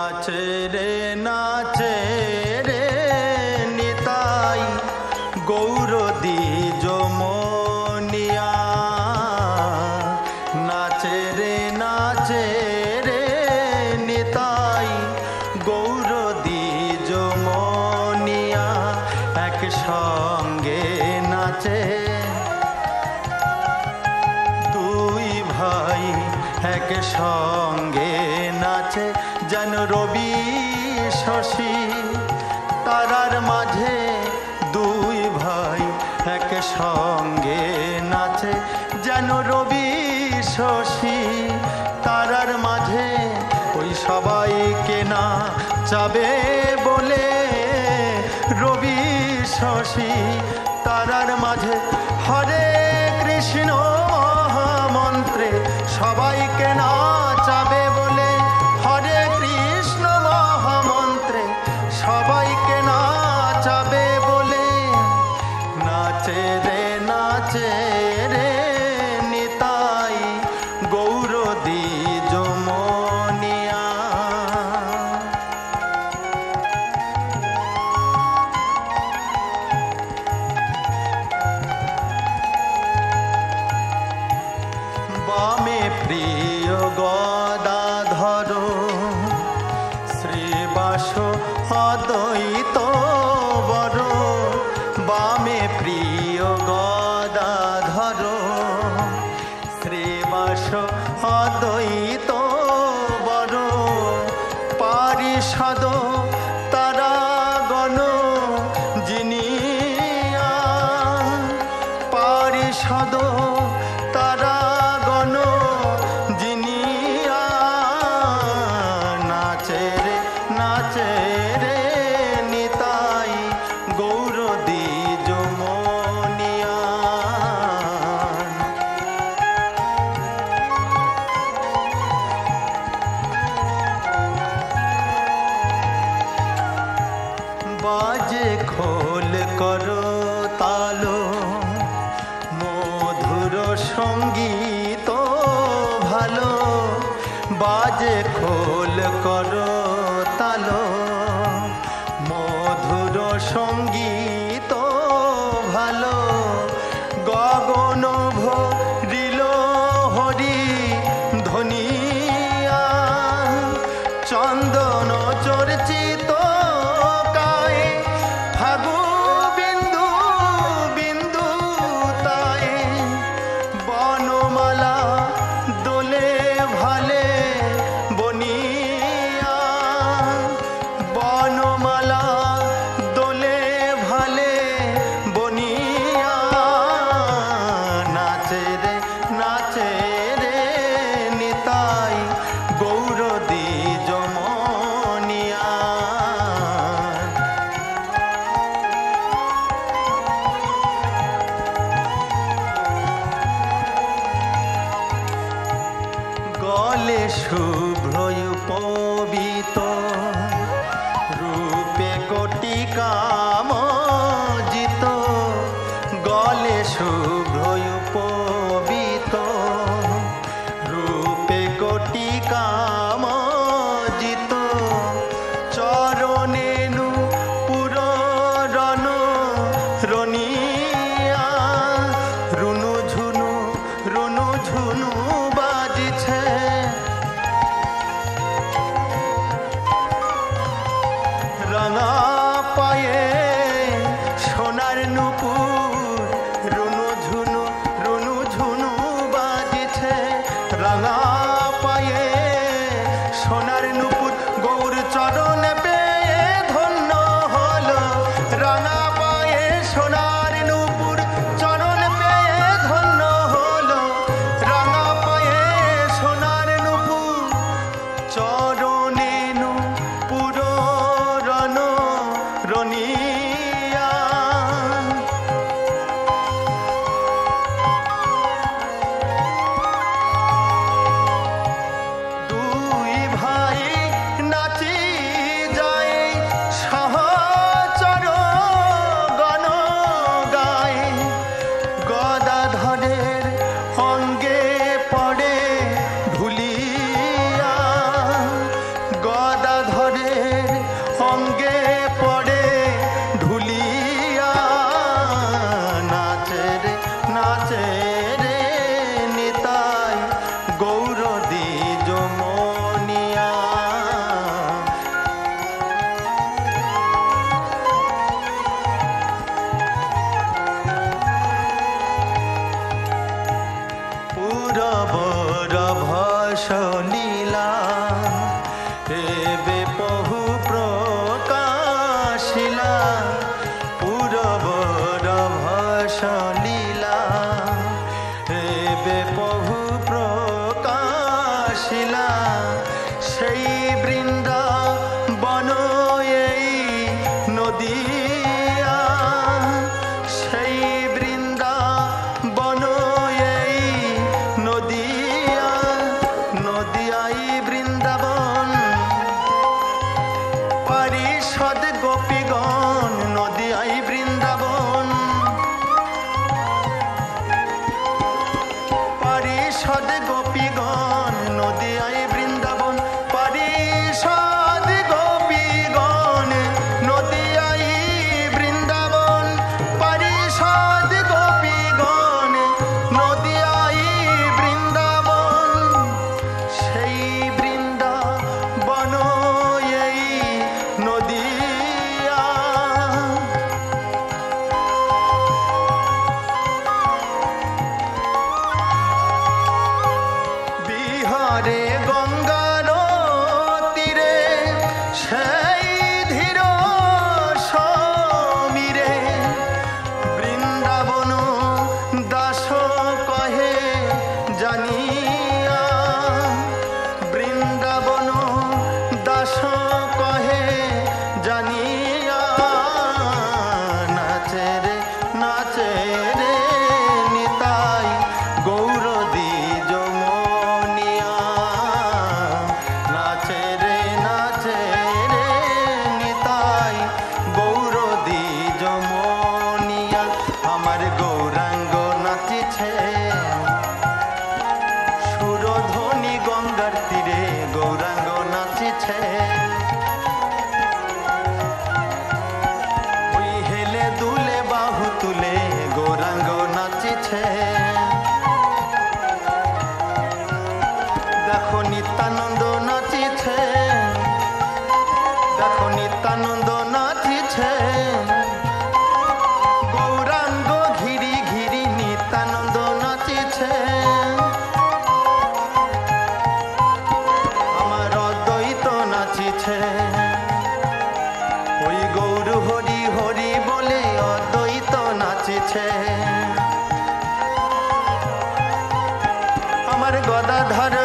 নাচে রে নিতাই গৌর দ্বিজ মনিয়া। নাচে রে নিতাই গৌর দ্বিজ মনিয়া। এক সঙ্গে নাচে দুই ভাই, এক সঙ্গে নাচে যেন রবি শশী তারার মাঝে। দুই ভাই এক সঙ্গে নাচে যেন রবি শশী তারার মাঝে। ওই সবাইকে না চাবে বলে রবি শশী তারার মাঝে হরে কৃষ্ণ মহামন্ত্রে সবাইকে না চাবে বলে। হরে কৃষ্ণ মহামন্ত্রে সবাইকে না চাবে বলে। নাচে রে নিতাই গৌর দ্বিজ মনিয়া। বামে প্রিয় গদাধর শ্রীবাস অদ্বৈত বর। বামে প্রিয় গদাধর শ্রীবাস অদ্বৈত বর। পারিষদ তারা গণ জিনিয়া। পারিষদ তারা গণ জিনিয়া। নাচে রে নিতাই গৌর দ্বিজ মনিয়া। বাজে খোল করো তালো মধুর সঙ্গীত ভালো। বাজে খোল করো তালো মধুর সঙ্গীত ভালো। গগন ভরিল হরি ধ্বনিয়া। চন্দন চর্চিত কায়ে ফাগু বিন্দু বিন্দু তায়ে। বনমালা দোলে ভালে বনিয়া। বনমালা দোলে ভালে বনিয়া। নাচে রে নিতাই গৌর দ্বিজ মনিয়া। গলে শুভ্র উপবিত রূপে কোটি কামজিত। গলে শুভ্র উপবিত রূপে কোটি কামজিত। চরণেনু পুররণ রনিয়া। রুনু ঝুনু বাজিছে। রাঙা পায়ে সোনার নুপুর রুনু ঝুনু নাচিছে দেখো নিত্যানন্দ নাচিছে দেখো নিত্যানন্দ নাচিছে গৌরাঙ্গ ঘিরি ঘিরি নিত্যানন্দ নাচিছে আমার অদ্বৈত নাচিছে ওই গৌর হরি হরি বলে অদ্বৈত নাচিছে আমার গদাধর